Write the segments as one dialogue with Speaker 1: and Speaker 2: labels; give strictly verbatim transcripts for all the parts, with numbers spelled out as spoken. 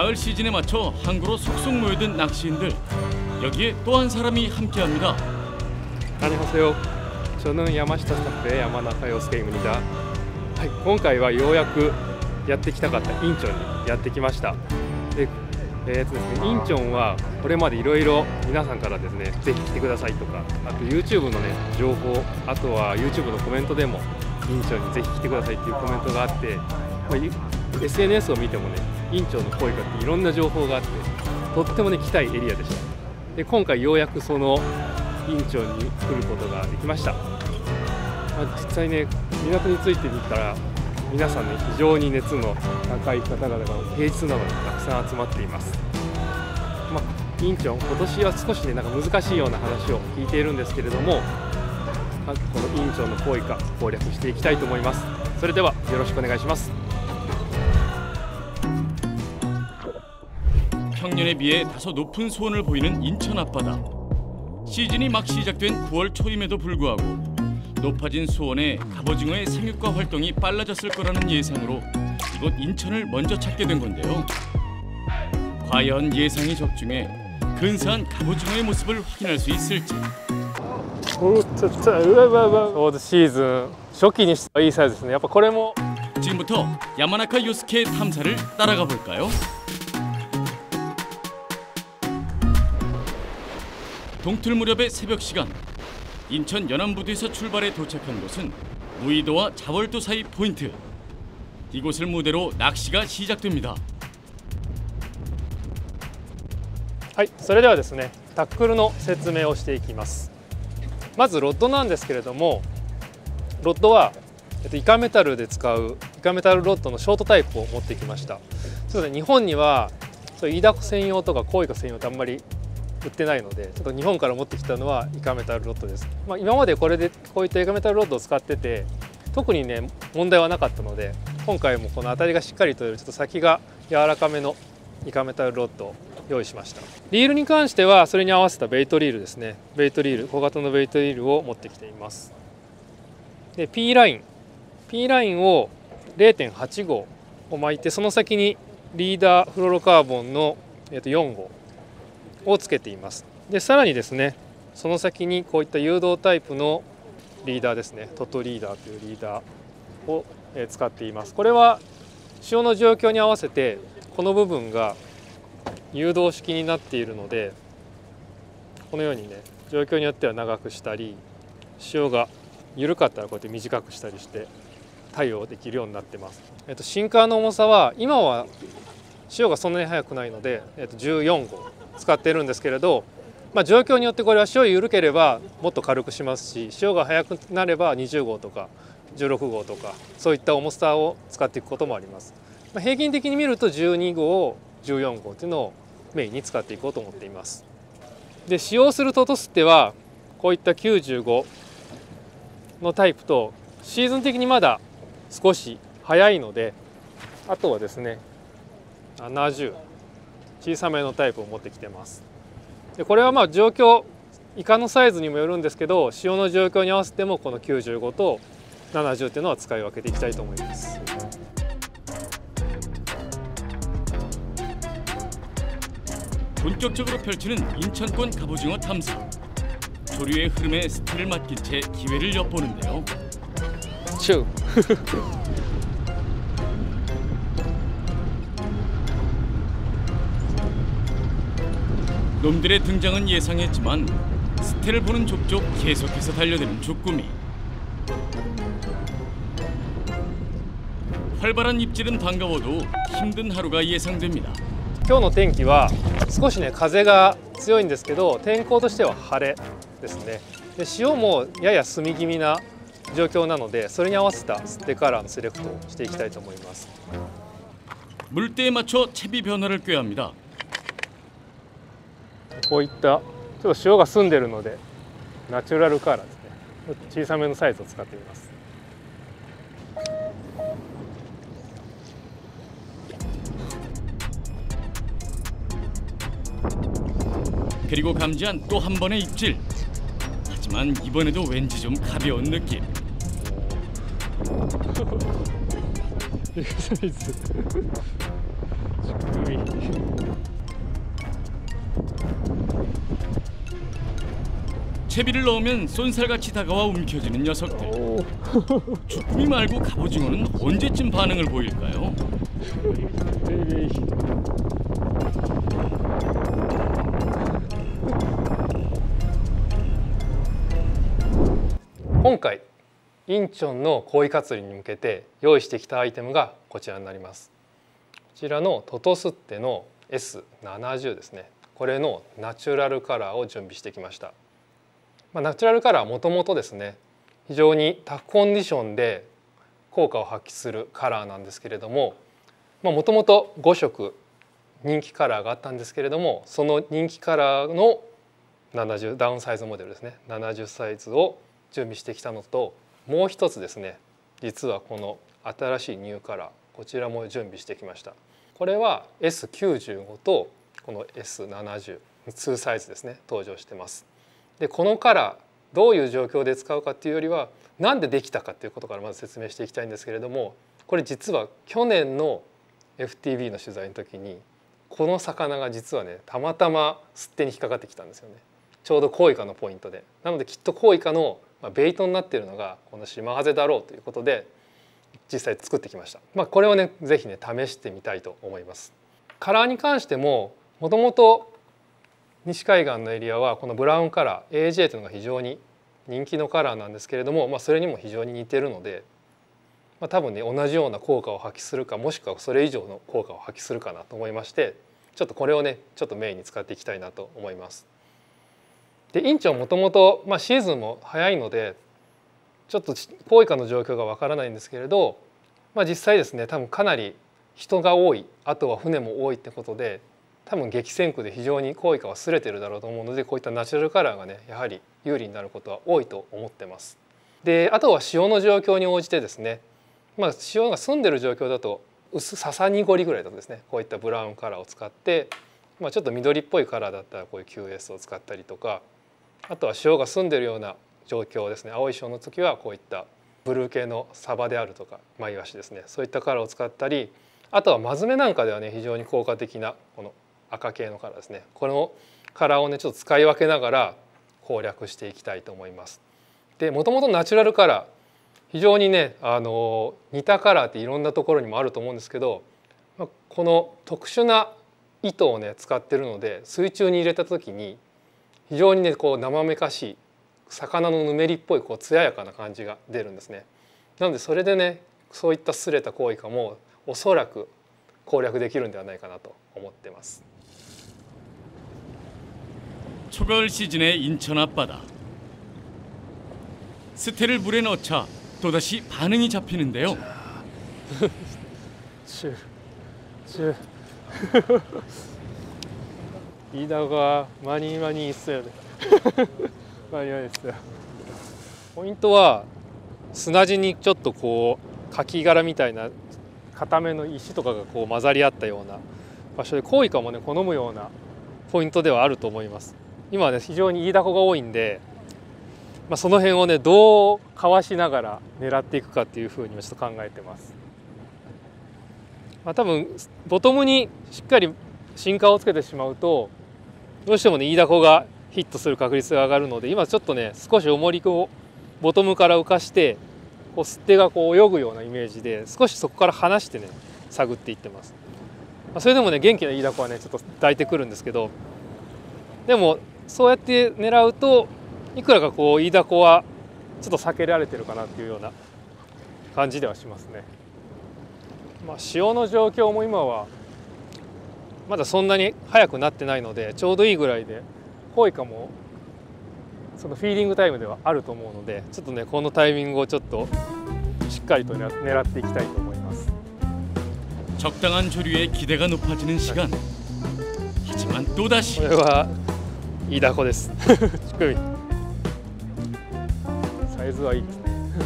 Speaker 1: 가을 시즌에 맞춰 항구로 속속 모여든 낚시인들. 여기에 또 한 사람이 함께합니다.
Speaker 2: 안녕하세요. 저는 야마시타スタッフ山中陽介입니다。はい、今回はようやくやってきたかったインチョンにやってきました。で、えーとですね、インチョンはこれまでいろいろ皆さんからですね、ぜひ来てくださいとか、あと YouTube のね情報、あとは YouTube のコメントでもインチョンにぜひ来てくださいっていうコメントがあって、まあ、エスエヌエス を見てもね、インチョンのコイカっていろんな情報があって、とってもね来たいエリアでした。で、今回ようやくそのインチョンに来ることができました。まあ、実際ね、港に着いてみたら皆さんね、非常に熱の高い方々が平日なのにたくさん集まっています。まあ、インチョン、今年は少しねなんか難しいような話を聞いているんですけれども、このインチョンのコイカ攻略していきたいと思います。それではよろしくお願いします。
Speaker 1: 평년에 비해 다소 높은 수온을 보이는 인천 앞바다. 시즌이 막 시작된 구월 초임에도 불구하고 높아진 수온에 갑오징어의 생육과 활동이 빨라졌을 거라는 예상으로 이곳 인천을 먼저 찾게 된 건데요. 과연 예상이 적중해 근사한 갑오징어의 모습을 확인할 수 있을지.
Speaker 2: そうシーズン初期にしたいいサイズですね。やっぱこれも
Speaker 1: 지금부터 야마나카 요스케의 탐사를 따라가 볼까요? 동틀 무렵의 새벽 시간, 인천 연안부두에서 출발해 도착한 곳은 무의도와 자월도 사이 포인트. 이곳을 무대로 낚시가 시작됩니다.
Speaker 2: はい、それではですね、タックルの説明をしていきます。まずロッドなんですけれども、ロッドは、えっと、イカメタルで使うイカメタルロッドのショートタイプを持ってきました。そうですね、日本にはそうイダコ専用とかコイカ専用ってあんまり売ってないので、ちょっと日本から持ってきたのはイカメタルロッドです。まあ、今までこれでこういったイカメタルロッドを使ってて特にね問題はなかったので、今回もこの当たりがしっかりとれるちょっと先が柔らかめのイカメタルロッドを用意しました。リールに関してはそれに合わせたベイトリールですね。ベイトリール、小型のベイトリールを持ってきています。で P ライン P ラインを れいてんはち 号を巻いて、その先にリーダーフロロカーボンのよん号をつけています。でさらにですね、その先にこういった誘導タイプのリーダーですね、トトリーダーというリーダーを使っています。これは潮の状況に合わせてこの部分が誘導式になっているので、このようにね状況によっては長くしたり、潮が緩かったらこうやって短くしたりして対応できるようになってます。えっと、シンカーの重さは今は潮がそんなに速くないので、えっと、じゅうよん号使ってるんですけれど、まあ、状況によってこれは潮緩ければもっと軽くしますし、潮が速くなればにじゅう号とかじゅうろく号とかそういった重さを使っていくこともあります。まあ、平均的に見るとじゅうに号じゅうよん号というのをメインに使っていこうと思っています。で使用するトトステはこういったきゅうじゅうごのタイプと、シーズン的にまだ少し早いので、あとはですねななじゅう小さめのタイプを持ってきてます。でこれはまあ状況、イカのサイズにもよるんですけど、潮の状況に合わせてもこのきゅうじゅうごとななじゅうというのは使い分けていきたいと思います。
Speaker 1: 본격적으로 펼치는 인천권 갑오징어 탐사. 조류의 흐름에 스틸을 맡긴 채 기회를 엿보는데요.
Speaker 2: 슈.
Speaker 1: 놈들의 등장은 예상했지만 스틸을 보는 족족 계속해서 달려드는 쭈꾸미. 활발한 입질은 반가워도 힘든 하루가 예상됩니다.
Speaker 2: 今日の天気は少しね風が強いんですけど、天候としては晴れですね。で潮もやや澄み気味な状況なので、それに合わせたステカラーのセレクトをしていきたいと思います。
Speaker 1: 물때에 맞춰 채비 변화를 꾀합니다.
Speaker 2: こういったちょっと潮が澄んでるのでナチュラルカラーですね。小さめのサイズを使っています。
Speaker 1: 그리고 감지한 또 한 번의 입질. 하지만 이번에도 왠지 좀 가벼운 느낌. 채비를 넣으면 쏜살같이 다가와 움켜쥐는 녀석들. 주꾸미 말고 갑오징어는 언제쯤 반응을 보일까요?
Speaker 2: 今回インチョンのコイカ釣りに向けて用意してきたアイテムがこちらになります。こちらのトトスッテの エスななじゅう ですね。これのナチュラルカラーを準備してきました。まあ、ナチュラルカラーはもともとですね、非常にタフコンディションで効果を発揮するカラーなんですけれども、もともとごしょく人気カラーがあったんですけれども、その人気カラーのななじゅうダウンサイズモデルですね、ななじゅうサイズを準備してきたのと、もう一つですね、実はこの新しいニューカラー、こちらも準備してきました。これは エスきゅうじゅうご とこの エスななじゅう、にサイズですね、登場してます。でこのカラーどういう状況で使うかっていうよりは、なんでできたかっていうことからまず説明していきたいんですけれども、これ実は去年の エフティービー の取材の時にこの魚が実はね、たまたま吸手に引っかかってきたんですよね。ちょうどコイカのポイントで。なのできっとコイカのベイトになっているのがこのシマハゼだろうということで実際作ってきました。まあ、これをね是非ね試してみたいと思います。カラーに関してももともと西海岸のエリアはこのブラウンカラー エージェー というのが非常に人気のカラーなんですけれども、まあ、それにも非常に似てるので、まあ、多分ね同じような効果を発揮するか、もしくはそれ以上の効果を発揮するかなと思いまして、ちょっとこれをねちょっとメインに使っていきたいなと思います。でインチョンもともとシーズンも早いのでちょっとコイカの状況がわからないんですけれど、まあ、実際ですね多分かなり人が多い、あとは船も多いってことで、多分激戦区で非常にコイカは擦れてるだろうと思うので、こういったナチュラルカラーがねやはり有利になることは多いと思ってます。であとは潮の状況に応じてですね、まあ、潮が澄んでる状況だと薄ささ濁りぐらいだとですね、こういったブラウンカラーを使って、まあ、ちょっと緑っぽいカラーだったらこういう キューエス を使ったりとか、あとは潮が澄んでるような状況ですね、青い潮の時はこういったブルー系のサバであるとかマイワシですね、そういったカラーを使ったり、あとはマズメなんかではね非常に効果的なこの赤系のカラーですね、このカラーをねちょっと使い分けながら攻略していきたいと思います。でもともとナチュラルカラー非常にねあの似たカラーっていろんなところにもあると思うんですけど、この特殊な糸をね使ってるので水中に入れた時に非常にねこう生めかしい魚のぬめりっぽいこう艶やかな感じが出るんですね。なのでそれでねそういった擦れたコイカもおそらく攻略できるんではないかなと思ってます。
Speaker 1: 초가을 시즌의 인천 앞바다. 스테를 물에 넣자 또다시 반응이 잡히는데요.
Speaker 2: イダがマニマニ있어요。マニマニ있어요。ポイントは砂地にちょっとこうカキ殻みたいな固めの石とかがこう混ざり合ったような場所で、コイカもね好むようなポイントではあると思います。今はね非常にイイダコが多いんで、まあ、その辺をねどうかわしながら狙っていくかっていうふうにちょっと考えてます。まあ、多分ボトムにしっかりシンカーをつけてしまうとどうしてもねイイダコがヒットする確率が上がるので、今ちょっとね少し重りをボトムから浮かしてこう吸手がこう泳ぐようなイメージで少しそこから離してね探っていってます。まあ、それでもね元気なイイダコはねちょっと抱いてくるんですけど、でもそうやって狙うといくらかこうイイダコはちょっと避けられてるかなっていうような感じではしますね。まあ、潮の状況も今はまだそんなに早くなってないのでちょうどいいぐらいで、コイカもそのフィーディングタイムではあると思うので、ちょっとねこのタイミングをちょっとしっかりと狙っていきたいと思います。
Speaker 1: 적당한 조류에 기대가 높아지는 시간. 하지만 또다시
Speaker 2: これはイイダコです。乳首サイズはいいですね。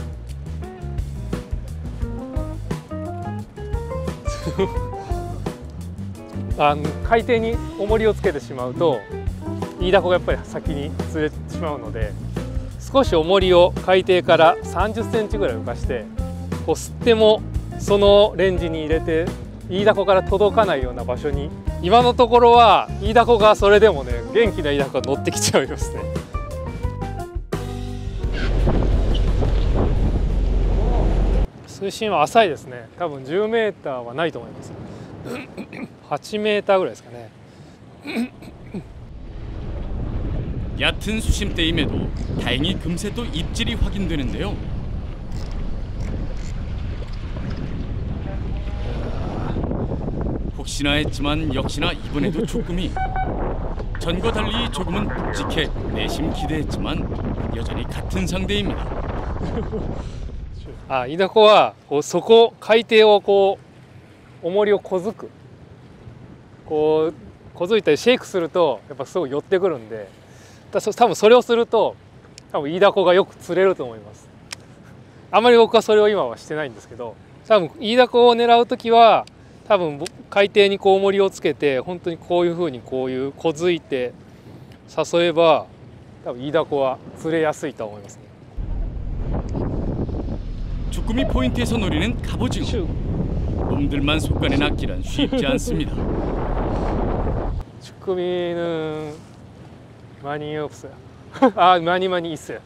Speaker 2: あの海底に重りをつけてしまうとイイダコがやっぱり先に釣れてしまうので、少し重りを海底からさんじゅっセンチぐらい浮かして、こう吸ってもそのレンジに入れてイイダコから届かないような場所に、今のところはイイダコがそれでもね、元気なイイダコが乗ってきちゃいますね。水深は浅いですね。多分じゅうメーターはないと思います。はちメーターぐらいですかね。
Speaker 1: 얕은 수심대임에도 다행히 금세 또 입질이 확인되는데요. 혹시나 했지만 역시나 이번에도 조금이 전과 달리 조금은 묵직해 내심 기대했지만 여전히 같은 상대입니다.
Speaker 2: あ、イダコはこう底海底をこう重りをこづく、こうこづいたりシェイクするとやっぱすごい寄ってくるんで、だそ多分それをすると多分イダコがよく釣れると思います。あまり僕はそれを今はしてないんですけど、多分イダコを狙う時は多分海底にこう重りをつけて本当にこういうふうにこういうこづいて誘えば多分イダコは釣れやすいと思いますね。
Speaker 1: 주꾸미 포인트에서 노리는 갑오징어. 놈들만 속간에 낚기란 쉽지 않습니다.
Speaker 2: 주꾸미는 많이 없어요. 아, 많이 많이 있어요.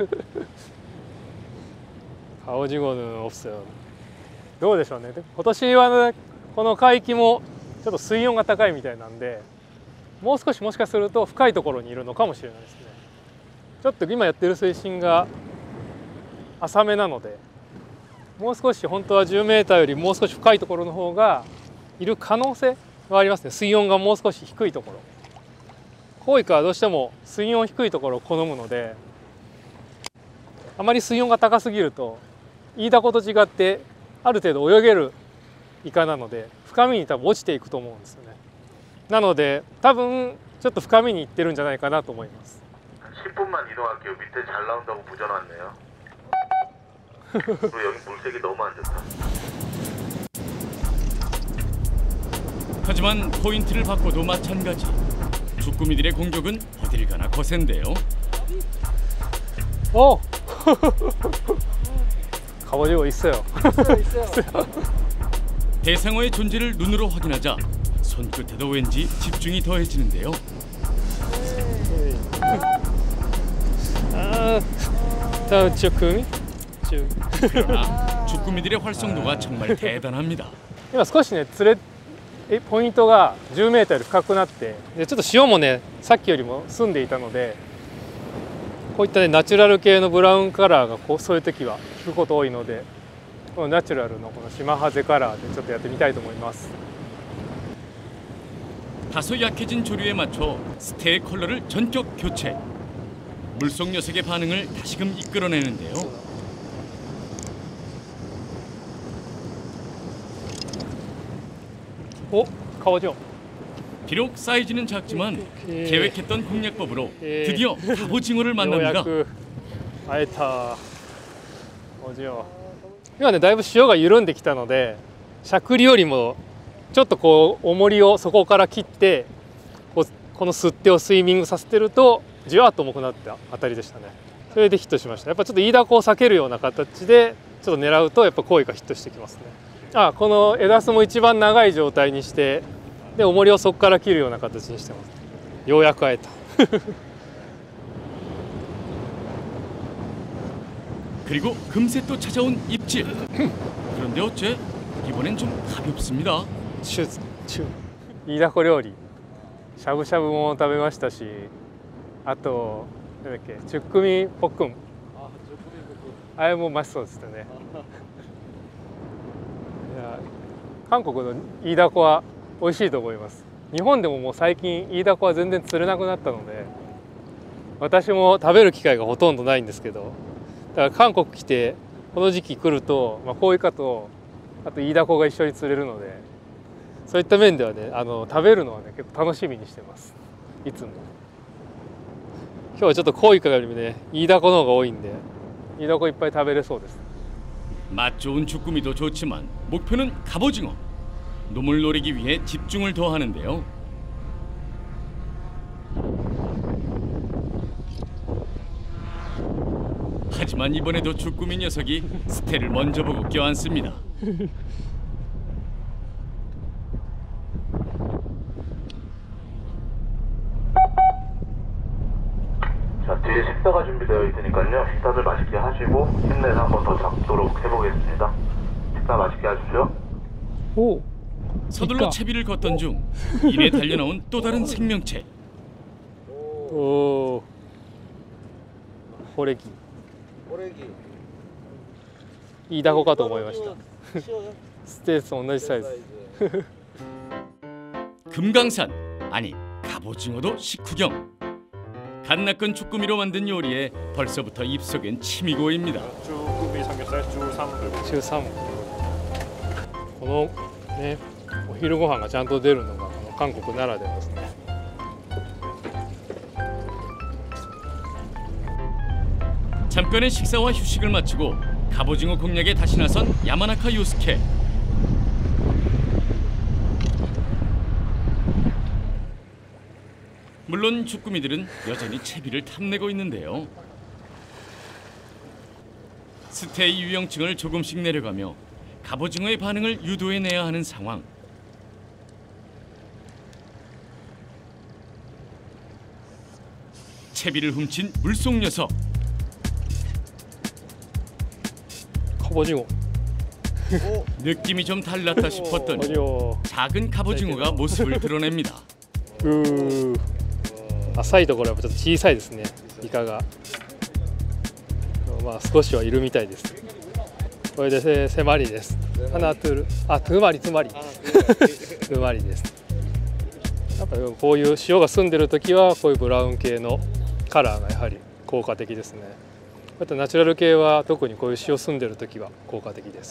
Speaker 2: 갑오징어는 없어요. どうでしょうね。今年はね、この海域もちょっと水温が高いみたいなんで、もう少しもしかすると深いところにいるのかもしれないですね。ちょっと今やってる水深が浅めなので、もう少し本当はじゅうメーターよりもう少し深いところの方がいる可能性はありますね。水温がもう少し低いところ。コイカはどうしても水温低いところを好むので、あまり水温が高すぎるとイイダコと違ってある程度泳げるイカなので深みに多分落ちていくと思うんですよね。なので多分ちょっと深みに行ってるんじゃないかなと思います。
Speaker 3: 십 분만 이동할게요. 밑에 잘 나온다고 부전 왔네요. 그리고 여기 물색이 너무 안 좋다.
Speaker 1: 하지만 포인트를 바꿔도 마찬가지. 주꾸미들의 공격은 어딜 가나 거센데요.
Speaker 2: 어! 갑오징어 있어요.
Speaker 4: 있어요, 있어요.
Speaker 1: 대상어의 존재를 눈으로 확인하자 손끝에도 왠지 집중이 더해지는데요.
Speaker 2: 아, 다음 주꾸미?
Speaker 1: 그러나 주꾸미들의 활성도가 정말 대단합니다.
Speaker 2: 今少しね釣れポイントがじゅうメーターより深くなって、でちょっと潮もねさっきよりも澄んでいたので、こういったねナチュラル系のブラウンカラーがこうそういう時は引くこと多いので、このナチュラルのこのシマハゼカラーでちょっとやってみたいと思います。
Speaker 1: 다소 약해진 조류에 맞춰 스테의 컬러를 전격 교체. 물속 녀석의 반응을 다시금 이끌어내는데요.
Speaker 2: 오, 갑오징어.
Speaker 1: 비록 사이즈는 작지만
Speaker 2: 예.
Speaker 1: 계획했던 공략법으로
Speaker 2: 예.
Speaker 1: 드디어 갑오징어를 만납니다.
Speaker 2: ようやく会えたおじよ。今ねだいぶ潮が緩んできたので、しゃくりよりもちょっとこう重りをそこから切ってこうこの吸ってをスイミングさせてるとじわっと重くなった当たりでしたね。それでヒットしました。やっぱちょっとイイダコを避けるような形でちょっと狙うとやっぱコイがヒットしてきますね。あ、この枝須も一番長い状態にして、で重りをそこから切るような形にしてます。ようやく会えた。
Speaker 1: 그리고 금세 또 찾아온 입질. 그런데 어째 이번엔 좀 가볍습니다.
Speaker 2: シューズチューイイダコ料理しゃぶしゃぶも食べましたし、あとなんだっけチュックミポックン、あれもうましそうですよね。いや韓国のイイダコは美味しいと思います。日本でももう最近イイダコは全然釣れなくなったので、私も食べる機会がほとんどないんですけど、だから韓国来てこの時期来ると、まあ、こういうかとあとイイダコが一緒に釣れるので、そういった面ではね、あの食べるのはね結構楽しみにしてます。いつも今日はちょっとコイカよりもねイイダコの方が多いんで、イイダコいっぱい食べれそうです。
Speaker 1: 맛 좋은 주꾸미도 좋지만 목표는 갑오징어. 놈을 노리기 위해 집중을 더하는데요. 하지만 이번에도 주꾸미 녀석이 스테를 먼저 보고 껴안습니다.
Speaker 3: 쉬고 힘내서 한 번 더 잡도록 해보겠습니다. 식사 맛있게 하십시오.
Speaker 2: 오,
Speaker 1: 서둘러 채비를 걷던 중 이내 달려나온 또 다른 생명체.
Speaker 2: 오, 호레기. イイダコかと思いました。ステーツと同じサイズ。
Speaker 1: 금강산 아니 갑오징어도 식후경. 갓낚은 쭈꾸미로 만든 요리에 벌써부터 입속엔 침이 고입니다.
Speaker 2: 쭈꾸미 삼겹살 십삼 불. 십삼 불. このね、お昼ご飯がちゃんと出るのがこの韓国ならではですね。
Speaker 1: 잠깐의 식사와 휴식을 마치고 갑오징어 공략에 다시 나선 야마나카 요스케. 물론 쭈꾸미들은 여전히 채비를 탐내고 있는데요. 스테이 유형층을 조금씩 내려가며 갑오징어의 반응을 유도해내야 하는 상황. 채비를 훔친 물속 녀석.
Speaker 2: 갑오징어.
Speaker 1: 느낌이 좀 달랐다 싶었더니
Speaker 2: 어디요?
Speaker 1: 작은 갑오징어가 모습을 드러냅니다.
Speaker 2: うー、浅いところはちょっと小さいですね、イカが。まあ少しはいるみたいです。これでせ迫りです。花トゥル、あ、トゥマリトゥマリ、トゥマリです。やっぱりこういう塩が澄んでる時はこういうブラウン系のカラーがやはり効果的ですね。あとナチュラル系は特にこういう塩澄んでる時は効果的です。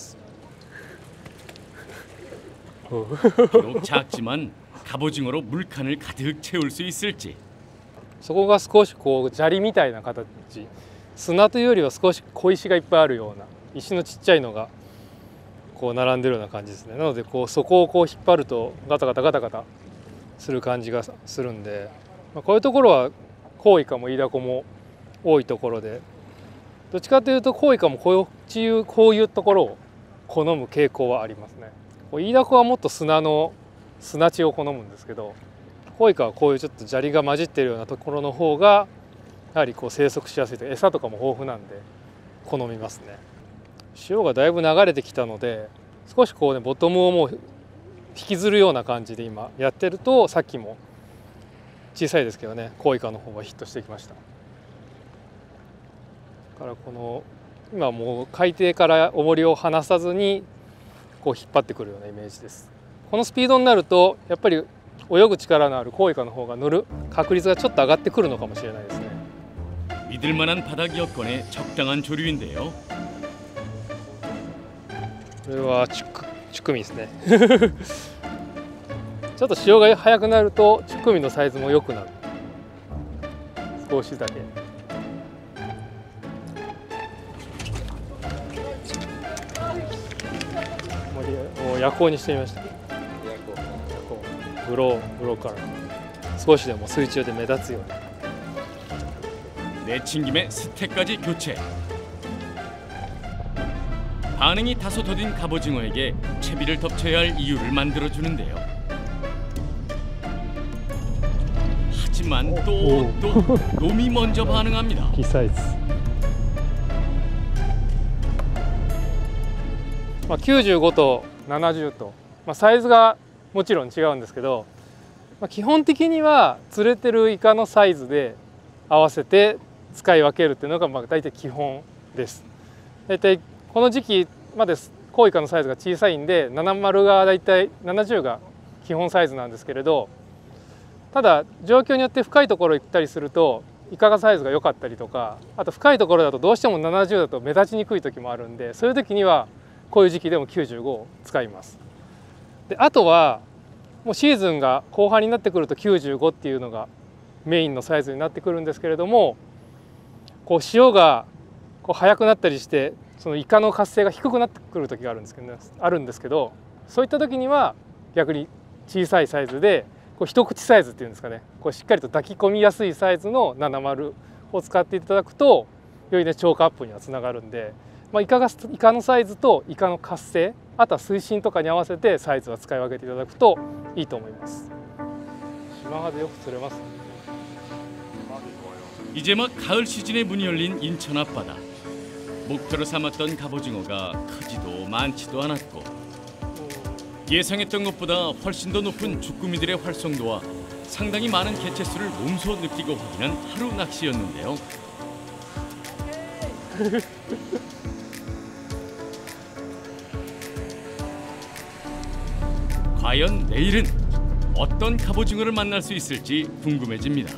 Speaker 1: 비록 작지만 갑오징어로 물칸을 가득 채울 수 있을지.
Speaker 2: そこが少しこう砂利みたいな形、砂というよりは少し小石がいっぱいあるような石のちっちゃいのがこう並んでるような感じですね。なのでこうそこをこう引っ張るとガタガタガタガタする感じがするんで、まあ、こういうところはコウイカもイダコも多いところで、どっちかというとコウイカもこういうこういうところを好む傾向はありますね。イダコはもっと砂の砂地を好むんですけど、コウイカはこういうちょっと砂利が混じっているようなところの方がやはりこう生息しやすいというか、餌とかも豊富なんで好みますね。潮がだいぶ流れてきたので少しこうねボトムをもう引きずるような感じで今やってると、さっきも小さいですけどね、コウイカの方がヒットしてきました。だからこの今もう海底から重りを離さずにこう引っ張ってくるようなイメージです。このスピードになるとやっぱり泳ぐ力のあるコウイカの方が乗る確率がちょっと上がってくるのかもしれないですね。
Speaker 1: 믿을만한 바닥 여건에 적당한 조류인데요.
Speaker 2: これはチュクチュクミですね。ちょっと潮が速くなるとチュクミのサイズも良くなる。少しだけ。もう夜光にしてみました。ブローブローから少しでも水中で目立つように。
Speaker 1: 내친김에 스택까지 교체. 반응이 다소 더딘 갑오징어에게 채비를 덮쳐야 할 이유를 만들어주는데요. 하지만 또 또 놈이 먼저 반응합니다.
Speaker 2: キサイズ。まあきゅうじゅうごとななじゅうと、まあ、サイズがもちろん違うんですけど、まあ、基本的には釣れてるイカのサイズで合わせて使い分けるっていうのがまあ大体基本です。大体この時期までコウイカのサイズが小さいんでななじゅうが大体ななじゅうが基本サイズなんですけれど、ただ状況によって深いところ行ったりするとイカがサイズが良かったりとか、あと深いところだとどうしてもななじゅうだと目立ちにくい時もあるんで、そういう時にはこういう時期でもきゅうじゅうごを使います。であとはもうシーズンが後半になってくるときゅうじゅうごっていうのがメインのサイズになってくるんですけれども、こう潮がこう速くなったりしてそのイカの活性が低くなってくる時があるんですけど、ね、あるんですけど、そういった時には逆に小さいサイズでこう一口サイズっていうんですかね、こうしっかりと抱き込みやすいサイズのななじゅうを使っていただくとよりね超過アップにはつながるんで、まあ、イカがイカのサイズとイカの活性、あとは水深とかに合わせてサイズは使い分けていただくといいと思います。島ハゼよく釣れます。
Speaker 1: 이제 막 가을 시즌에 문이 열린 인천 앞바다. 목표로 삼았던 갑오징어가 크지도 많지도 않았고 예상했던 것보다 훨씬 더 높은 주꾸미들의 활성도와 상당히 많은 개체수를 몸소 느끼고 확인한 하루 낚시였는데요. 과연 내일은 어떤 갑오징어를 만날 수 있을지 궁금해집니다.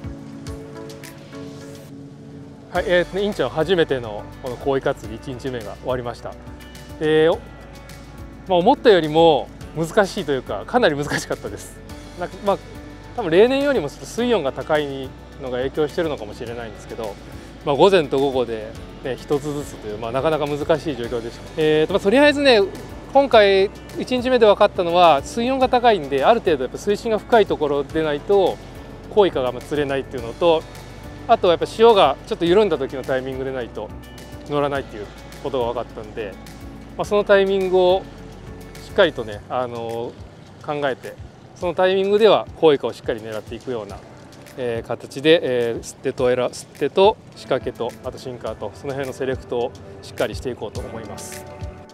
Speaker 2: はい、えーとね、インチョン初めてのこのコウイカ釣りいちにちめが終わりました。で、まあ、思ったよりも難しいというかかなり難しかったです。なんかまあ多分例年よりも水温が高いのが影響しているのかもしれないんですけど、まあ、午前と午後で、ね、ひとつずつという、まあ、なかなか難しい状況でした。えーとまあ、とりあえずね今回いちにちめで分かったのは水温が高いんである程度やっぱ水深が深いところでないとコウイカが釣れないっていうのと、あとはやっぱ潮がちょっと緩んだ時のタイミングでないと乗らないっていうことが分かったんで、まあ、そのタイミングをしっかりとね、あの考えてそのタイミングではコウイカをしっかり狙っていくような、えー、形で、えー、吸手とエラ吸手と仕掛けとあとシンカーとその辺のセレクトをしっかりしていこうと思います。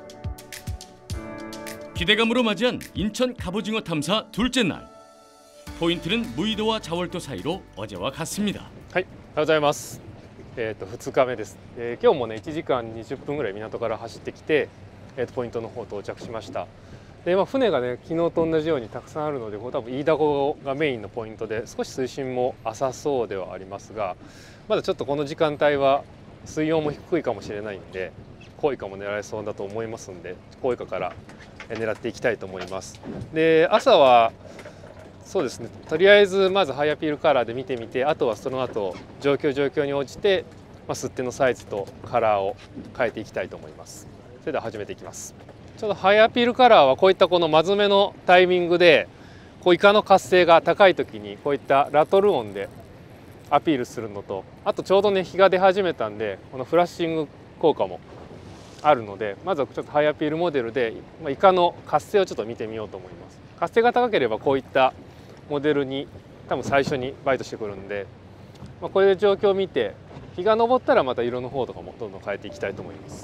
Speaker 1: 기대감으로 맞이한 인천 갑오징어 탐사 둘째 날. 포인트는 무의도와 자월도 사이로 어제와 같습니다.
Speaker 2: はい、おはようございます。えっとふつかめです。えー、今日もねいちじかんにじゅっぷんぐらい港から走ってきて、えー、とポイントの方到着しました。で、まあ、船がね昨日と同じようにたくさんあるので、これ多分飯田湖がメインのポイントで少し水深も浅そうではありますが、まだちょっとこの時間帯は水温も低いかもしれないんでコウイカも狙えそうだと思いますんで、コウイカから狙っていきたいと思います。で、朝はそうですね、とりあえずまずハイアピールカラーで見てみて、あとはその後状況状況に応じて、まあ、吸手のサイズとカラーを変えていきたいと思います。それでは始めていきます。ちょっとハイアピールカラーはこういったこの真詰めのタイミングでこうイカの活性が高い時にこういったラトル音でアピールするのと、あとちょうどね日が出始めたんでこのフラッシング効果もあるので、まずはちょっとハイアピールモデルでイカの活性をちょっと見てみようと思います。活性が高ければこういったモデルに多分最初にバイトしてくるんで、まあ、これで状況を見て日が昇ったらまた色の方とかもどんどん変えていきたいと思います。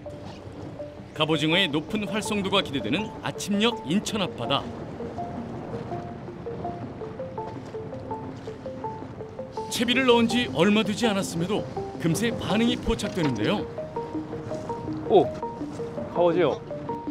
Speaker 1: 갑오징어의 높은 활성도가 기대되는 아침녘 인천 앞바다. 채비를 넣은 지 얼마 되지 않았음에도 금세 반응이 포착되는데요.
Speaker 2: 오! 갑오징어!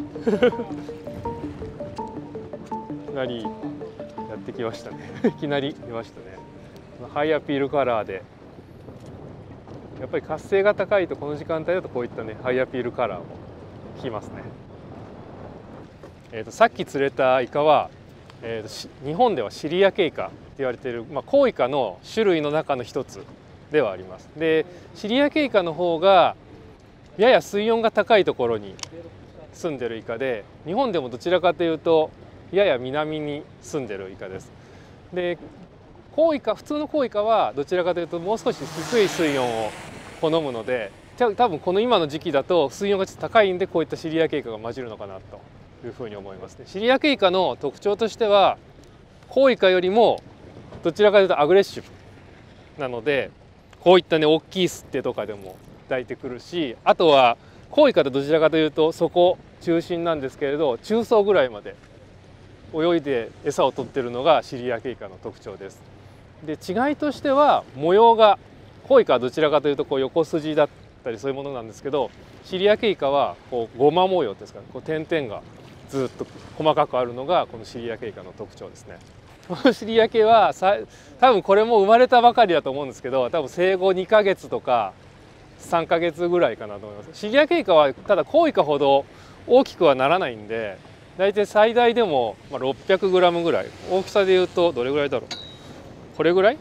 Speaker 2: いきなりやってきましたね。いきなり出ましたね。ハイアピールカラーでやっぱり活性が高いとこの時間帯だとこういったねハイアピールカラーもきますね。えー、とさっき釣れたイカは、えー、と日本ではシリアケイカって言われている、まあ、コウイカの種類の中の一つではあります。でシリアケイカの方がやや水温が高いところに住んでるイカで、日本でもどちらかというとやや南に住んでるイカです。でコウイカ普通のコウイカはどちらかというともう少し低い水温を好むので、多分この今の時期だと水温がちょっと高いんでこういったシリアケイカが混じるのかなというふうに思いますね。シリアケイカの特徴としてはコウイカよりもどちらかというとアグレッシブなので、こういったね大きい吸手とかでも抱いてくるし、あとはコウイカってどちらかというとそこ中心なんですけれど中層ぐらいまで泳いで餌を取ってるのがシリアケイカの特徴です。で違いとしては模様がコウイカはどちらかというとこう横筋だったりそういうものなんですけど、シリアケイカはこうゴマ模様ですかね、こう点々がずっと細かくあるのがこのシリアケイカの特徴ですね。このシリアケはさ多分これも生まれたばかりだと思うんですけど、多分生後にかげつとかさんかげつぐらいかなと思います。シリアケイカはただコウイカほど大きくはならないんで、大体最大でもろっぴゃくグラムぐらい、大きさでいうとどれぐらいだろう、これぐらい、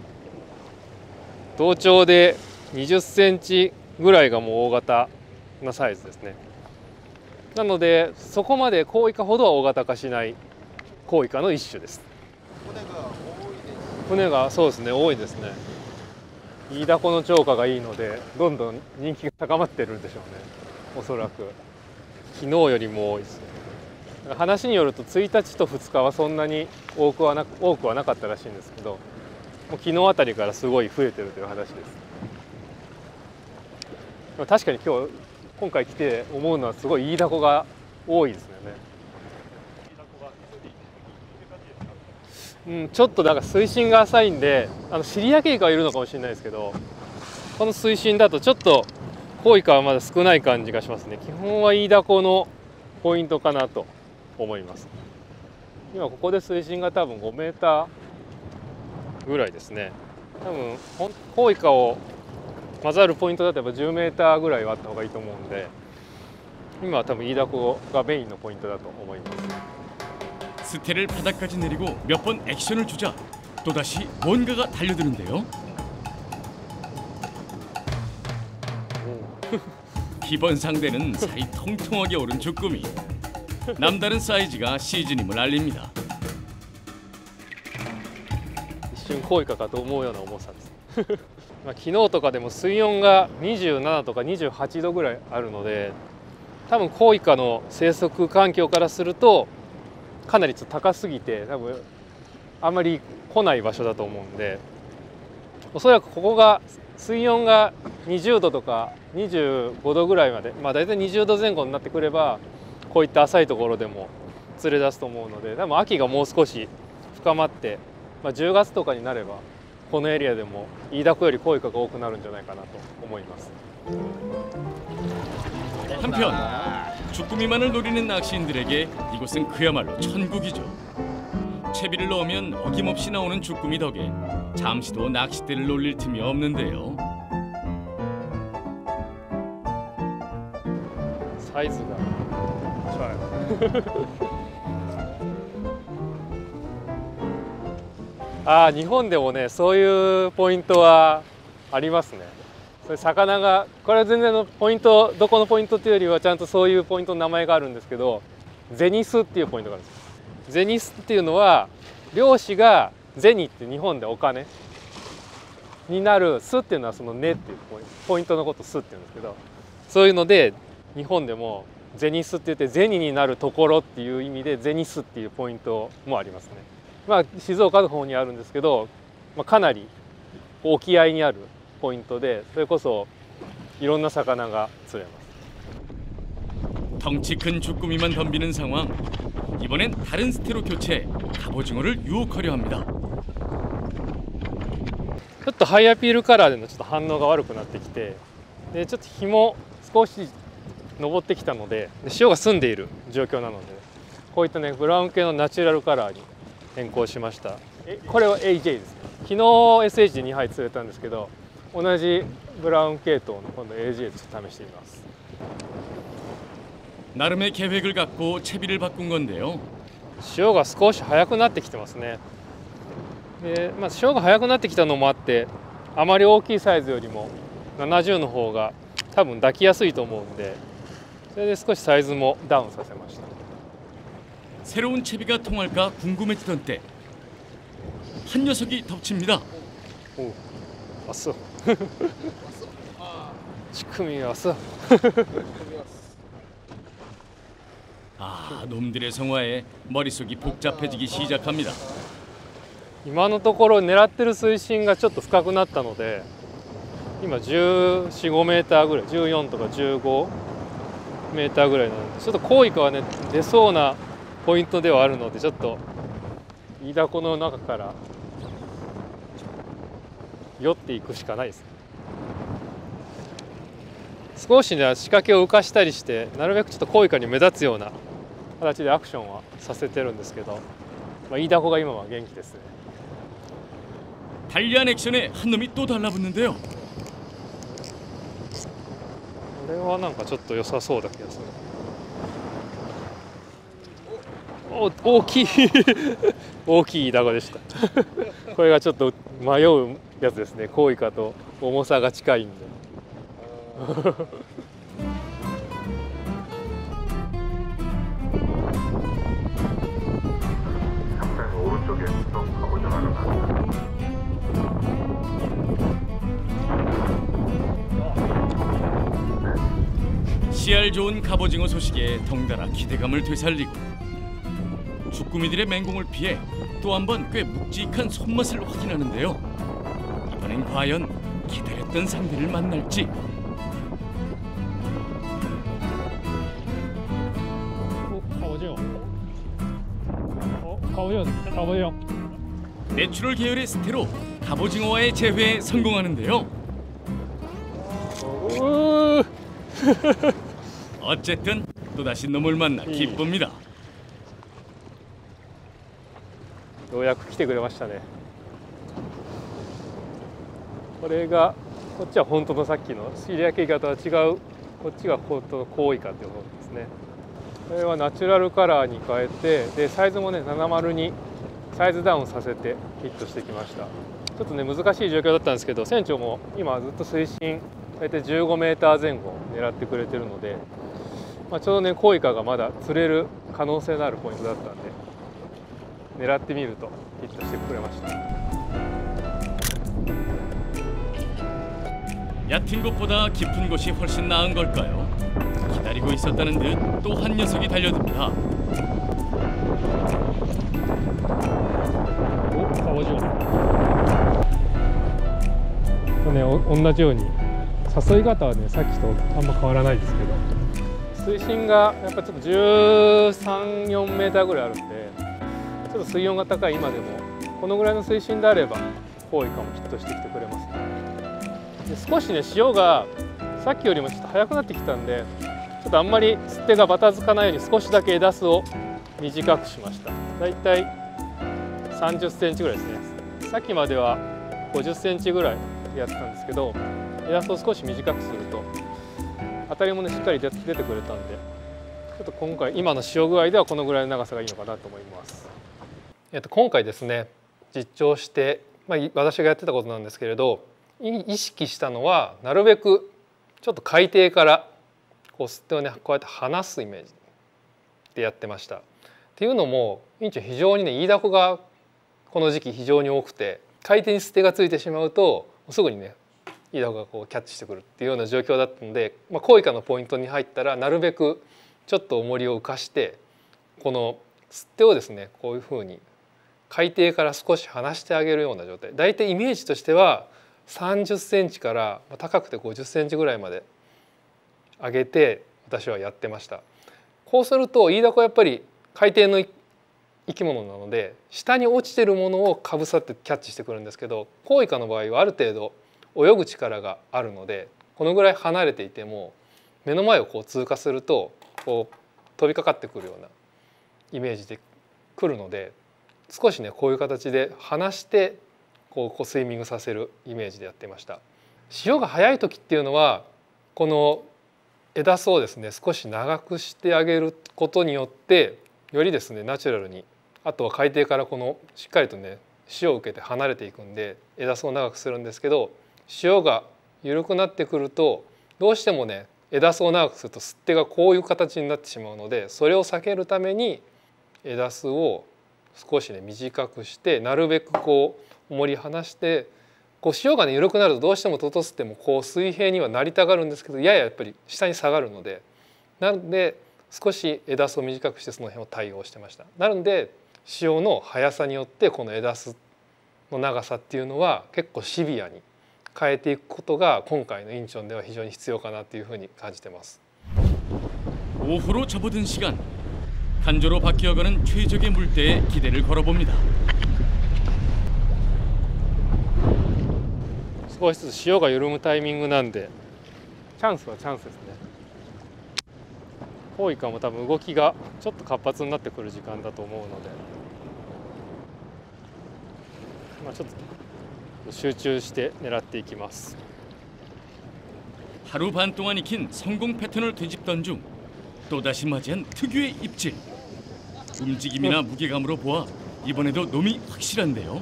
Speaker 2: 頭頂でにじゅっセンチぐらいがもう大型なサイズですね。なのでそこまでコウイカほどは大型化しないコウイカの一種です。船がそうですね多いですね。飯田湖の釣果がいいのでどんどん人気が高まってるんでしょうね、おそらく。昨日よりも多いですね。話によるとついたちとふつかはそんなに多くはな多くはなかったらしいんですけど、もう昨日あたりからすごい増えてるという話です。 も確かに今日今回来て思うのはすごいイイダコが多いですよね。うん、ちょっとなんか水深が浅いんで、あのシリアケイカはいるのかもしれないですけど、この水深だとちょっとコイカはまだ少ない感じがしますね。基本はイイダコのポイントかなと思います。今ここで水深が多分ごメーターぐらいですね。多分コイカを混ざるポイントだとやっぱじゅうメーターぐらいはあった方がいいと思うんで、今は多分イイダコがメインのポイントだと思います。
Speaker 1: 스테를 바닥까지 내리고 몇 번 액션을 주자 또다시 뭔가가 달려드는데요. 이번 상대는 살이 통통하게 오른 주꾸미. 남다른 사이즈가 시즈님을 알립니다.
Speaker 2: 一瞬コイカかと思うような重さです。まあ昨日とかでも水温がにじゅうななとかにじゅうはちどぐらいあるので、多分コイカの生息環境からするとかなりちょっと高すぎて多分あんまり来ない場所だと思うんで、おそらくここが水温がにじゅうどとかにじゅうごどぐらいまで、まあ大体にじゅうどぜん後になってくればこういった浅いところでも釣れ出すと思うので、多分秋がもう少し深まって、まあ、じゅうがつとかになればこのエリアでもイイダコよりコイカが多くなるんじゃないかなと思います。
Speaker 1: 한편 주꾸미만을 노리는 낚시인들에게 이곳은 그야말로 천국이죠. 채비를 넣으면 어김없이 나오는 주꾸미 덕에 잠시도 낚싯대를 놀릴 틈이 없는데요.
Speaker 2: 사이즈가 좋아요. 아, 일본でもね、そういうポイントはありますね。それ魚がこれは全然のポイント、どこのポイントっていうよりはちゃんとそういうポイントの名前があるんですけど、ゼニスっていうポイントがあるんです。ゼニスっていうのは漁師が銭って日本でお金になる、スっていうのはその根っていうポイントのことをスっていうんですけど、そういうので日本でもゼニスって言って銭になるところっていう意味でゼニスっていうポイントもありますね。まあ静岡の方にあるんですけど、まあ、かなり沖合にあるポイントで、それこそいろんな魚が釣れます。
Speaker 1: 덩치 큰 주꾸미만 덤비는 상황. 이번엔 다른 스테로 교체, 갑오징어를 유혹하려 합니다.
Speaker 2: ちょっとハイアピールカラーでのちょっと反応が悪くなってきて、でちょっと日も少し昇ってきたので、で潮が澄んでいる状況なので、こういったねブラウン系のナチュラルカラーに変更しました。えこれは エージェー です。昨日 エスエイチ でにはい釣れたんですけど、同じブラウン系統の今度 エージェー でちょっと試してみます。
Speaker 1: 나름의 계획을 갖고 채비를 바꾼 건데요.
Speaker 2: 潮が少し速くなってきてますね。で、まあ、潮が速くなってきたのもあって、あまり大きいサイズよりもななじゅうの方が多分抱きやすいと思うんで、それで少しサイズもダウンさせました。
Speaker 1: 새로운 채비가 통할까 궁금해지던 때 한 녀석이 덮칩니다.
Speaker 2: 오, 왔어. 주꾸미 왔어.
Speaker 1: 아, 놈들의 성화에 머릿속이 복잡해지기 시작합니다.
Speaker 2: 今のところ狙ってる水深がちょっと深くなったので、今じゅうよん、ごメーターぐらい、じゅうよんとかじゅうごメーターぐらいなので、ちょっとコイカはね出そうなポイントではあるので、ちょっとイイダコの中から寄っていくしかないですね。少しね仕掛けを浮かしたりして、なるべくちょっとコイカに目立つような形でアクションはさせてるんですけど、まあ、イイダコが今は元気ですね。
Speaker 1: 달리한 액션에 한 놈이 또 달라붙는데요.
Speaker 2: これはなんかちょっと良さそうだ気がする。お大きい大きいイイダコでした。これがちょっと迷うやつですね。コイカと重さが近いんで。
Speaker 3: 오른쪽에 좀 가보죠. 하나.
Speaker 1: 씨알 좋은 갑오징어 소식에 덩달아 기대감을 되살리고 주꾸미들의 맹공을 피해 또 한 번 꽤 묵직한 손맛을 확인하는데요. 이번엔 과연 기다렸던 상대를 만날지.
Speaker 2: 갑오징어, 갑오징어.
Speaker 1: 내추럴 계열의 스테로 갑오징어와의 재회에 성공하는데요.
Speaker 2: 우.
Speaker 1: 어쨌든 또다시 놈을 만나 기쁩니다.
Speaker 2: ようやく来てくれましたね。これがこっちは本当のさっきのシリアケイカとは違う、こっちが本当のコウイカっていうものですね。これはナチュラルカラーに変えて、でサイズもねななじゅうにサイズダウンさせてヒットしてきました。ちょっとね難しい状況だったんですけど、船長も今ずっと水深大体じゅうごメーター前後狙ってくれてるので、まあ、ちょうどねコウイカがまだ釣れる可能性のあるポイントだったんで、狙ってみるとヒットしてくれました。
Speaker 1: 얕은 곳보다 깊은 곳이 훨씬 나은 걸까요? 기다리고 있었다는 듯 또 한 녀석이 달려듭니다.
Speaker 2: お、川上。ね、お同じように誘い方はねさっきとあんま変わらないですけど、水深がやっぱちょっとじゅうさん、よんメーターぐらいあるんで、ちょっと水温が高い今でもこのぐらいの水深であればコウイカもヒットしてきてくれますね。で少しね潮がさっきよりもちょっと速くなってきたんで、ちょっとあんまり釣っ手がバタつかないように少しだけ枝須を短くしました。だいたいさんじゅっセンチぐらいですね。さっきまではごじゅっセンチぐらいやってたんですけど、枝須を少し短くすると当たりもねしっかり出てくれたんで、ちょっと今回今の潮具合ではこのぐらいの長さがいいのかなと思います。えっと今回ですね実調して、まあ、私がやってたことなんですけれど、意識したのはなるべくちょっと海底からこう吸ってをねこうやって離すイメージでやってました。っていうのも院長非常にねイイダコがこの時期非常に多くて、海底に吸手がついてしまうとすぐにねイイダコがこうキャッチしてくるっていうような状況だったので、まあ、コウイカのポイントに入ったらなるべくちょっと重りを浮かしてこの吸手をですねこういうふうに海底から少し離してあげるような状態。大体イメージとしてはさんじゅっセンチから高くてごじゅっセンチぐらいまで上げて私はやってました。こうするとイイダコはやっぱり海底の生き物なので下に落ちてるものをかぶさってキャッチしてくるんですけど、コウイカの場合はある程度泳ぐ力があるので、このぐらい離れていても目の前をこう通過するとこう飛びかかってくるようなイメージで来るので、少しねこういう形で離してこうこうスイミングさせるイメージでやっていました。潮が速い時っていうのはこの枝須をですね少し長くしてあげることによってよりですねナチュラルに、あとは海底からこのしっかりとね潮を受けて離れていくんで枝須を長くするんですけど、潮が緩くなってくるとどうしてもね枝須を長くすると吸手がこういう形になってしまうので、それを避けるために枝須を少しね短くしてなるべくこう重り離して、こう潮がね緩くなるとどうしてもトトスってもこう水平にはなりたがるんですけど、やややっぱり下に下がるので、なので少し枝須を短くしてその辺を対応してました。なので潮の速さによってこの枝須の長さっていうのは結構シビアに変えていくことが今回のインチョンでは非常に必要かなというふうに感じてます。
Speaker 1: 오후로 접어든 시간, 간조로 바뀌어가는 최적의 물때에 기대를 걸어봅니다.
Speaker 2: 少しずつ潮が緩むタイミングなんでチャンスはチャンスですね。コウイカも多分動きがちょっと活発になってくる時間だと思うので、まあ、ちょっと集中して狙っていきます。
Speaker 1: 하루 반 동안 익힌 성공 패턴을 되짚던 중 또다시 맞이한 특유의 입질. 움직임이나 무게감으로 보아 이번에도 놈이 확실한데요.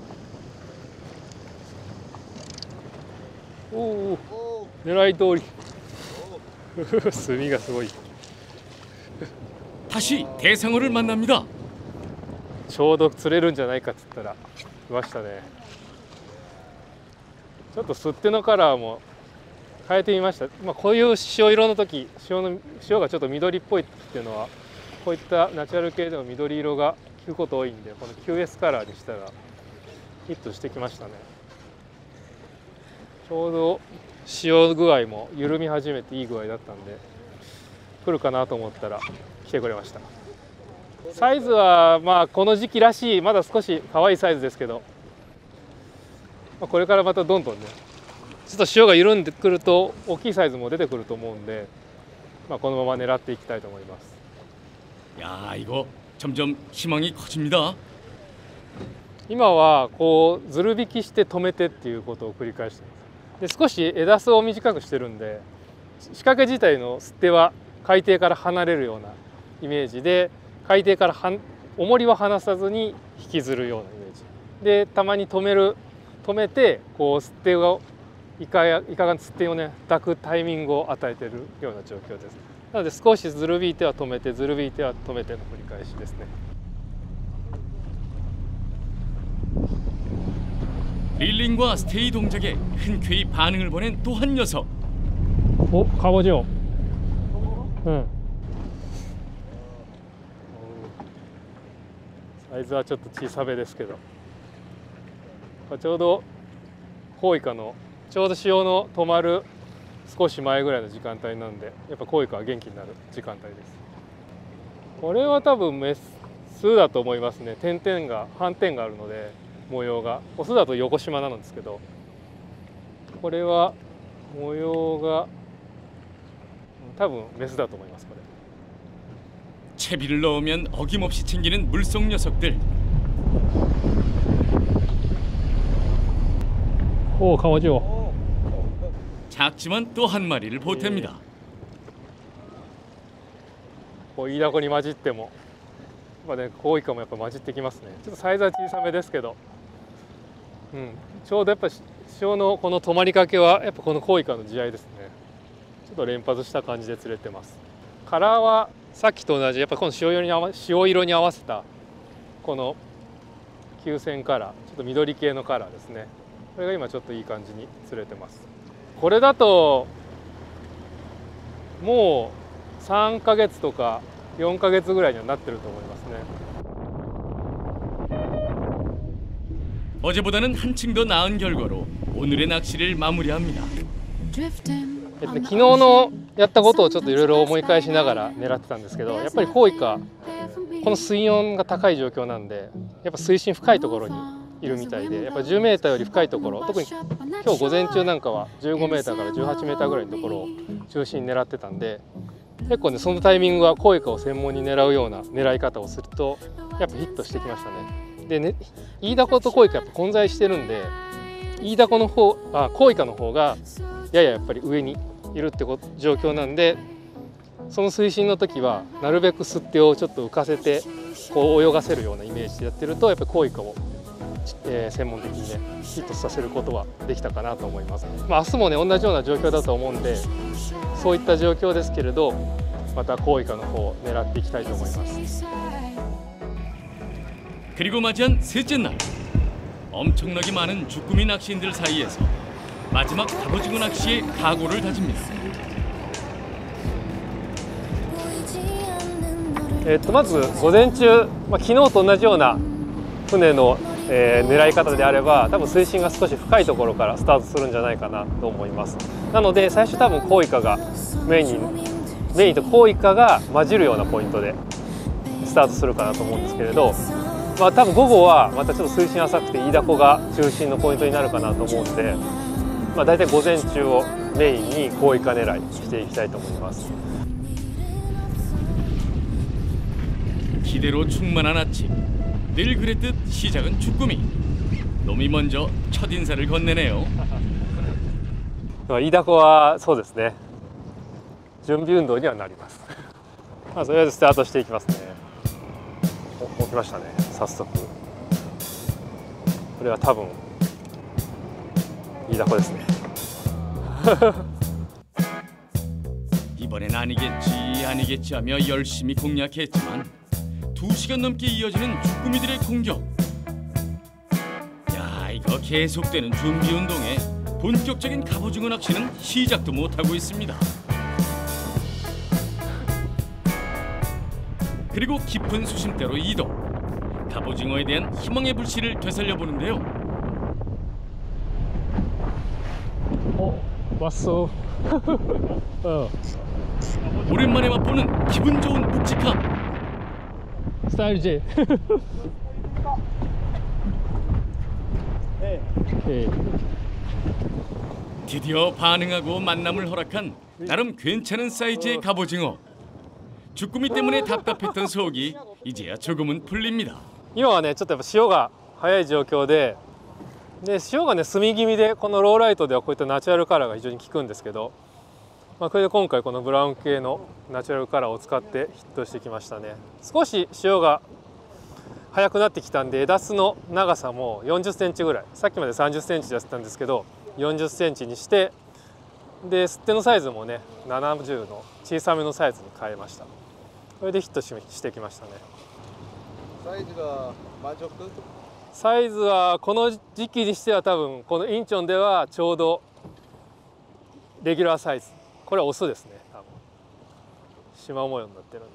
Speaker 2: おお、狙い通り。墨がすごい。
Speaker 1: 다시 대상어를 만납니다.
Speaker 2: ちょうど釣れるんじゃないかっつったらいましたね。ちょっと吸手のカラーも変えてみました。まあ、こういう潮色の時、潮の潮がちょっと緑っぽいっていうのはこういったナチュラル系でも緑色が効くこと多いんで、この キューエス カラーにしたらヒットしてきましたね。ちょうど潮具合も緩み始めていい具合だったんで来るかなと思ったら来てくれました。 サイズはまあこの時期らしい、まだ少し可愛いサイズですけど、まあ、これからまたどんどんねちょっと潮が緩んでくると大きいサイズも出てくると思うんで、まあ、このまま狙っていきたいと思います。
Speaker 1: 야, 이거 점점 희망이 커집니다.
Speaker 2: 今はこうずる引きして止めてっていうことを繰り返してます。で少し枝巣を短くしてるんで、仕掛け自体の吸手は海底から離れるようなイメージで、海底からは重りは離さずに引きずるようなイメージで、たまに止める止めてこう吸手をイカやイカが吸手をね抱くタイミングを与えているような状況です。なので少しずる引いては止めて、ずる引いては止めての繰り返しですね。
Speaker 1: 릴링과 스테이 동작에 흔쾌히 반응을 보낸 또 한 녀석.
Speaker 2: 어? 가보죠. 응. 사이즈はちょっと小さめですけど、ちょうどコウイカのちょうど潮の止まる少し前ぐらいの時間帯なんで、やっぱコウイカは元気になる時間帯です。これは多分メスだと思いますね。点々が斑点があるので、模様がオスだと横縞なんですけど、これは模様が多分メスだと思います。これ
Speaker 1: 채비를 넣으면 어김없이 챙기는 물속 녀석들.
Speaker 2: 오, 강아지요.
Speaker 1: 작지만 또 한 마리를 보탭니다.
Speaker 2: 뭐イダコに混じっても、まあね、コウイカもやっぱ混じってきますね。ちょっとサイズは小さめですけど、うん、ちょうどやっぱ潮のこの止まりかけはやっぱこのコウイカの地合いですね。ちょっと連発した感じで釣れてます。カラーはさっきと同じ、やっぱこの潮色に合わ潮色に合わせたこの球線カラー、ちょっと緑系のカラーですね。これが今ちょっといい感じに釣れてます。これだともうさんかげつとかよんかげつぐらいにはなってると思いますね。
Speaker 1: 어제보다는 한층 더 나은 결과로 오늘의 낚시를 마무리합니다.
Speaker 2: えっと、昨日のやったことをちょっといろいろ思い返しながら狙ってたんですけど、やっぱりコウイカこの水温が高い状況なんで、やっぱ水深深いところにいるみたいで、やっぱじゅうメーターより深いところ、特に今日午前中なんかはじゅうごメーターからじゅうはちメーターぐらいのところを中心に狙ってたんで、結構ねそのタイミングはコウイカを専門に狙うような狙い方をするとやっぱヒットしてきましたね。でね、イイダコとコウイカやっぱ混在してるんで、イイダコの方あコウイカの方がやややっぱり上にいるってこと状況なんで、その水深の時はなるべく吸手をちょっと浮かせてこう泳がせるようなイメージでやってると、やっぱりコウイカを、えー、専門的にねヒットさせることはできたかなと思います。まあ、明日もね同じような状況だと思うんで、そういった状況ですけれど、またコウイカの方を狙っていきたいと思います。
Speaker 1: 그리고 맞이한 셋째 날, 엄청나게 많은 주꾸미 낚시인들 사이에서 마지막 갑오징어 낚시의 각오를 다집니다.
Speaker 2: えっとまず午前中、まあ、昨日と同じような船の、えー、狙い方であれば、多分水深が少し深いところからスタートするんじゃないかなと思います。なので最初多分コウイカがメインにメインとコウイカが混じるようなポイントでスタートするかなと思うんですけれど、まあ、多分午後はまたちょっと水深浅くてイイダコが中心のポイントになるかなと思うんで、まあ、大体午前中をメインにコウイカ狙いしていきたいと思います。
Speaker 1: 기대로 충만한 아침. 늘 그랬듯 시작은 주꾸미. 놈이 먼저 첫 인사를 건네네요.
Speaker 2: イイダコはそうですね、準備運動にはなります。まあ、とりあえずスタートしていきますね。お、起きましたね。早速。これは多分イイダコですね。
Speaker 1: 이번엔 아니겠지 아니겠지 하며 열심히 공략했지만 두 시간 넘게 이어지는 주꾸미들의 공격. 야, 이거 계속되는 준비 운동에 본격적인 갑오징어 낚시는 시작도 못하고 있습니다. 그리고 깊은 수심대로 이동. 갑오징어에 대한 희망의 불씨를 되살려 보는데요.
Speaker 2: 어, 왔어. 어.
Speaker 1: 오랜만에 맛보는 기분 좋은 묵직함.
Speaker 2: Style J. 네.
Speaker 1: 드디어 반응하고 만남을 허락한 나름 괜찮은 사이즈의 갑오징어. 주꾸미 때문에 답답했던 속이 이제야 조금은 풀립니다.
Speaker 2: 今はねちょっとやっぱ潮が早い状況で、で潮がね澄み気味でこのローライトではこういったナチュラルカラーが非常に効くんですけど、まあ、これで今回このブラウン系のナチュラルカラーを使ってヒットしてきましたね。少し潮が速くなってきたんで、枝巣の長さもよんじゅっセンチぐらい、さっきまでさんじゅっセンチだったんですけどよんじゅっセンチにして、で吸手のサイズもねななじゅうの小さめのサイズに変えました。これでヒットししてきましたね。
Speaker 4: サイズが満足？
Speaker 2: サイズはこの時期にしては多分このインチョンではちょうどレギュラーサイズ。これはオスですね。多分縞模様になってるんで、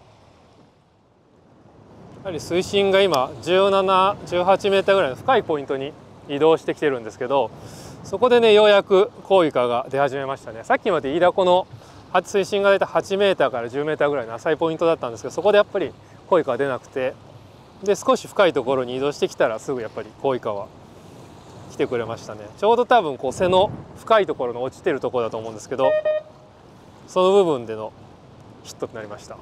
Speaker 2: やはり水深が今じゅうなな、じゅうはちメーターぐらいの深いポイントに移動してきてるんですけど、そこでねようやくコウイカが出始めましたね。さっきまでイイダコの水深が大体はちメーターからじゅうメーターぐらいの浅いポイントだったんですけど、そこでやっぱりコウイカが出なくて、で少し深いところに移動してきたらすぐやっぱりコウイカは来てくれましたね。ちょうど多分こう背の深いところの落ちてるところだと思うんですけど、その部分でのヒットとなりました。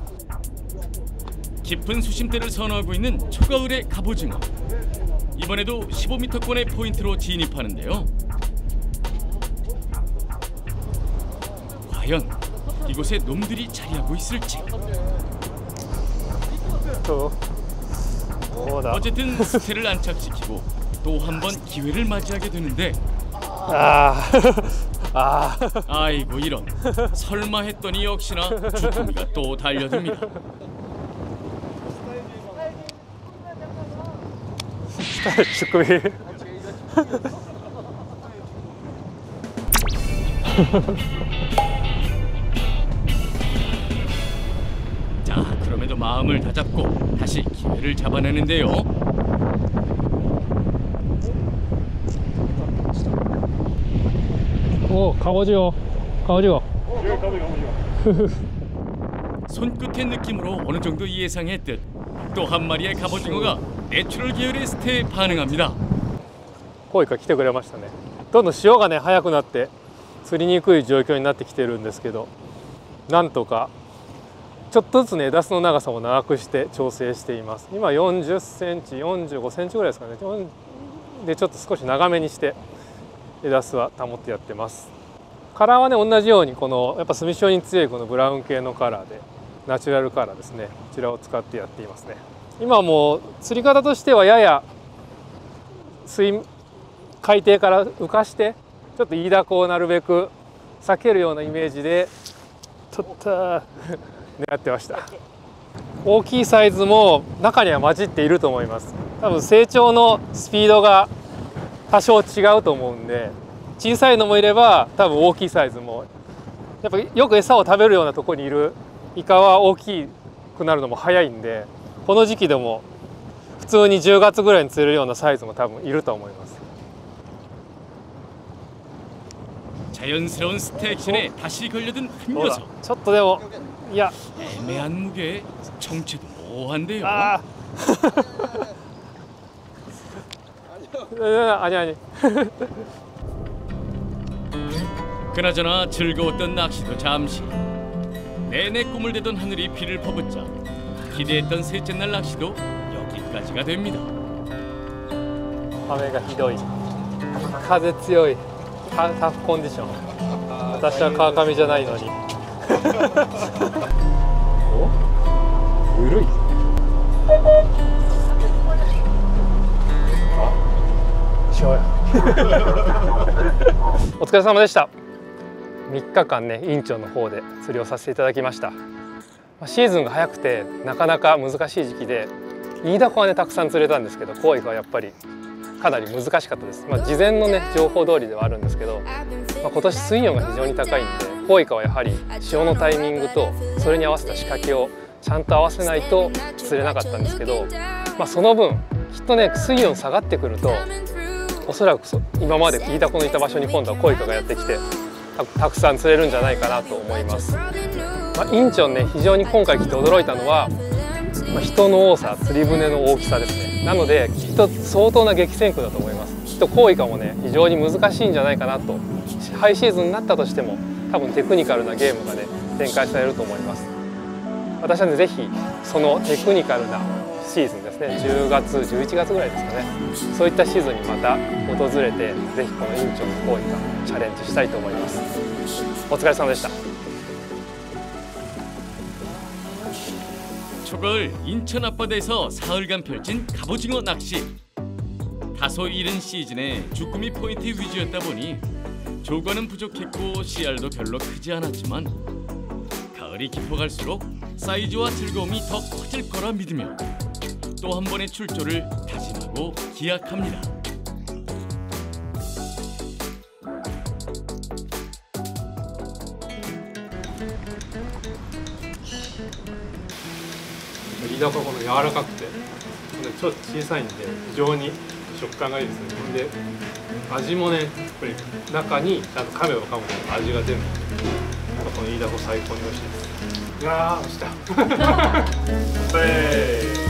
Speaker 1: 깊은 수심대를 선호하고 있는 초가을의 갑오징어. 이번에도 십오 미터권의 포인트로 진입하는데요. 과연 이곳에 놈들이 자리하고 있을지. 어쨌든 스테를 안착시키고 또 한 번 기회를 맞이하게 되는데,
Speaker 2: 아, 아,
Speaker 1: 아이고 이런, 설마 했더니 역시나 주꾸미가 또 달려듭니다.
Speaker 2: 주꾸미.
Speaker 1: 자, 그럼에도 마음을 다잡고 다시 기회를 잡아내는데요.
Speaker 2: 오, 갑오징어, 갑오징어.
Speaker 1: 손끝의 느낌으로 어느 정도 예상했듯 또 한 마리의 갑오징어가 내추럴 계열의 스테에 반응합니다.
Speaker 2: コウイカ来てくれましたね。どんどん潮がね速くなって釣りにくい状況になってきてるんですけど、なんとかちょっとずつね枝巣の長さも長くして調整しています。今よんじゅっセンチ、よんじゅうごセンチぐらいですかね。でちょっと少し長めにして枝巣は保ってやってます。カラーはね同じようにこのやっぱ炭潮に強いこのブラウン系のカラーでナチュラルカラーですね。こちらを使ってやっていますね。今も釣り方としてはやや水海底から浮かしてちょっとイイダコをなるべく避けるようなイメージで取った狙ってました。大きいサイズも中には混じっていると思います。多分成長のスピードが多少違うと思うんで、小さいのもいれば多分大きいサイズも、やっぱよく餌を食べるようなところにいるイカは大きくなるのも早いんで、この時期でも普通にじゅうがつぐらいに釣れるようなサイズも多分いると思います。
Speaker 1: 자연스러운 스테 액션에 다시 걸려든 한 녀석.
Speaker 2: ちょっとでもいや
Speaker 1: 애매한 무게에 정체도 모호한데요.
Speaker 2: 아. 아니 아니.
Speaker 1: 그나저나 즐거웠던 낚시도 잠시. 내내 꿈을 대던 하늘이 비를 퍼붓자 기대했던 셋째 날 낚시도 여기까지가 됩니다.
Speaker 2: 雨がひどい、風強い、タタフコンディション。私は川上じゃないのに。お、ゆるい。あ、塩や。お疲れ様でした。みっかかんね、インチョンの方で釣りをさせていただきました。シーズンが早くてなかなか難しい時期で、イイダコはねたくさん釣れたんですけど、コウイカはやっぱりかなり難しかったです。まあ、事前のね情報通りではあるんですけど、まあ、今年水温が非常に高いんで、コウイカはやはり潮のタイミングとそれに合わせた仕掛けをちゃんと合わせないと釣れなかったんですけど、まあ、その分きっとね水温下がってくると、おそらく今までイイダコのいた場所に今度はコウイカがやってきてたくさん釣れるんじゃないかなと思います。まあ、インチョンね非常に今回来て驚いたのは、 まあ、人の多さ、釣り船の大きさですね。なのできっと相当な激戦区だと思います。きっとコウイカもね非常に難しいんじゃないかなと。ハイシーズンになったとしても多分テクニカルなゲームがね展開されると思います。私はねぜひそのテクニカルなシーズンですね、じゅうがつじゅういちがつぐらいですかね、そういったシーズンにまた訪れてぜひこのインチョンコウイカチャレンジしたいと思います。お疲れ様でした。
Speaker 1: 초가을 인천 앞바다에서 사흘간 펼친 갑오징어 낚시. 다소 이른 시즌에 주꾸미 포인트 위주였다 보니 조과는 부족했고 씨알도 별로 크지 않았지만 가을이 깊어갈수록 사이즈와 즐거움이 더 커질 거라 믿으며 또 한 번의 출조를 다짐하고 기약합니다.
Speaker 2: イイダコはこの柔らかくてちょっと小さいんで非常に食感がいいですね。で味もねやっぱり中にちゃんと噛めば噛むほど味が出るのでこのイイダコ最高に美味しいです。いやー、美味しい。